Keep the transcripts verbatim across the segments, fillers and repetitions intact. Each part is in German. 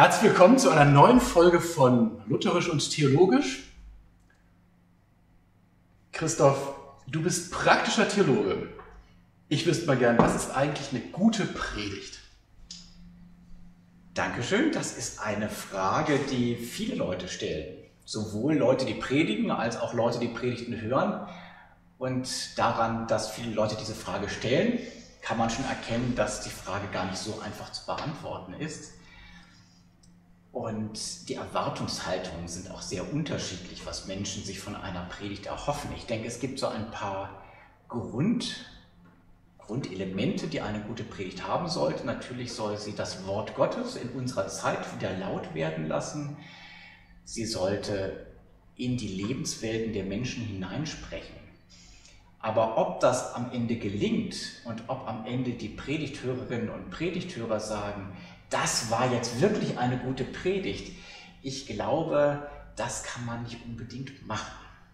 Herzlich willkommen zu einer neuen Folge von Lutherisch und Theologisch. Christoph, du bist praktischer Theologe. Ich wüsste mal gern, was ist eigentlich eine gute Predigt? Dankeschön, das ist eine Frage, die viele Leute stellen. Sowohl Leute, die predigen, als auch Leute, die Predigten hören. Und daran, dass viele Leute diese Frage stellen, kann man schon erkennen, dass die Frage gar nicht so einfach zu beantworten ist. Und die Erwartungshaltungen sind auch sehr unterschiedlich, was Menschen sich von einer Predigt erhoffen. Ich denke, es gibt so ein paar Grund, Grundelemente, die eine gute Predigt haben sollte. Natürlich soll sie das Wort Gottes in unserer Zeit wieder laut werden lassen. Sie sollte in die Lebenswelten der Menschen hineinsprechen. Aber ob das am Ende gelingt und ob am Ende die Predigthörerinnen und Predigthörer sagen, das war jetzt wirklich eine gute Predigt, ich glaube, das kann man nicht unbedingt machen.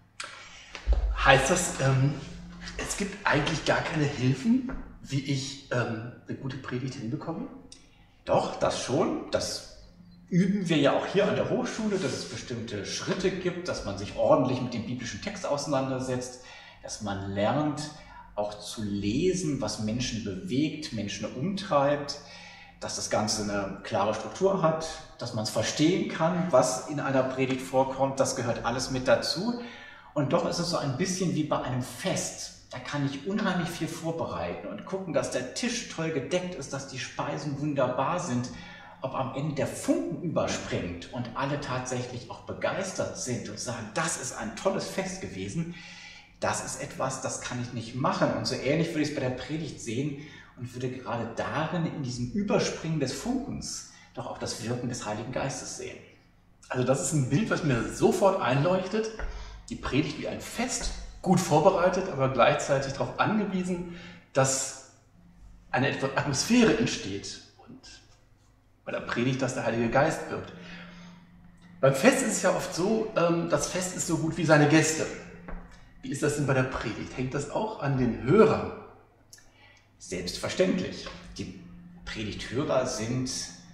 Heißt das, ähm, es gibt eigentlich gar keine Hilfen, wie ich ähm, eine gute Predigt hinbekomme? Doch, das schon. Das üben wir ja auch hier an der Hochschule, dass es bestimmte Schritte gibt, dass man sich ordentlich mit dem biblischen Text auseinandersetzt, dass man lernt, auch zu lesen, was Menschen bewegt, Menschen umtreibt, dass das Ganze eine klare Struktur hat, dass man es verstehen kann, was in einer Predigt vorkommt, das gehört alles mit dazu. Und doch ist es so ein bisschen wie bei einem Fest. Da kann ich unheimlich viel vorbereiten und gucken, dass der Tisch toll gedeckt ist, dass die Speisen wunderbar sind. Ob am Ende der Funken überspringt und alle tatsächlich auch begeistert sind und sagen, das ist ein tolles Fest gewesen, das ist etwas, das kann ich nicht machen. Und so ähnlich würde ich es bei der Predigt sehen und würde gerade darin, in diesem Überspringen des Funkens, doch auch das Wirken des Heiligen Geistes sehen. Also das ist ein Bild, was mir sofort einleuchtet. Die Predigt wie ein Fest, gut vorbereitet, aber gleichzeitig darauf angewiesen, dass eine Atmosphäre entsteht und bei der Predigt, dass der Heilige Geist wirkt. Beim Fest ist es ja oft so, das Fest ist so gut wie seine Gäste. Wie ist das denn bei der Predigt? Hängt das auch an den Hörern? Selbstverständlich. Die Predigthörer sind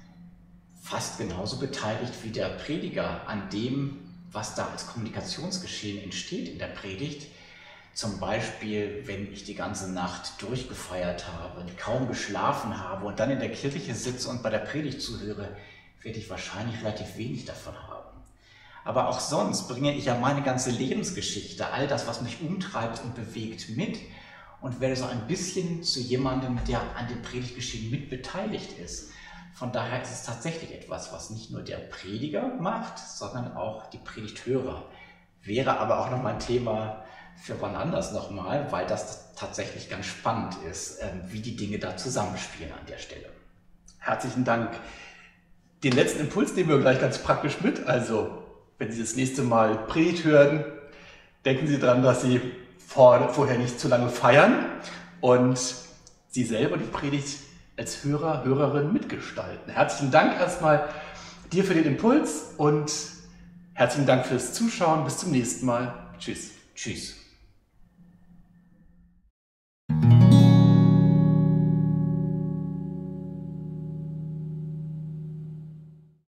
fast genauso beteiligt wie der Prediger an dem, was da als Kommunikationsgeschehen entsteht in der Predigt. Zum Beispiel, wenn ich die ganze Nacht durchgefeiert habe und kaum geschlafen habe und dann in der Kirche sitze und bei der Predigt zuhöre, werde ich wahrscheinlich relativ wenig davon haben. Aber auch sonst bringe ich ja meine ganze Lebensgeschichte, all das, was mich umtreibt und bewegt, mit und werde so ein bisschen zu jemandem, der an dem Predigtgeschehen mitbeteiligt ist. Von daher ist es tatsächlich etwas, was nicht nur der Prediger macht, sondern auch die Predigthörer. Wäre aber auch nochmal ein Thema für wann anders nochmal, weil das tatsächlich ganz spannend ist, wie die Dinge da zusammenspielen an der Stelle. Herzlichen Dank. Den letzten Impuls nehmen wir gleich ganz praktisch mit. Also, wenn Sie das nächste Mal Predigt hören, denken Sie daran, dass Sie vor, vorher nicht zu lange feiern und Sie selber die Predigt als Hörer, Hörerin mitgestalten. Herzlichen Dank erstmal dir für den Impuls und herzlichen Dank fürs Zuschauen. Bis zum nächsten Mal. Tschüss. Tschüss.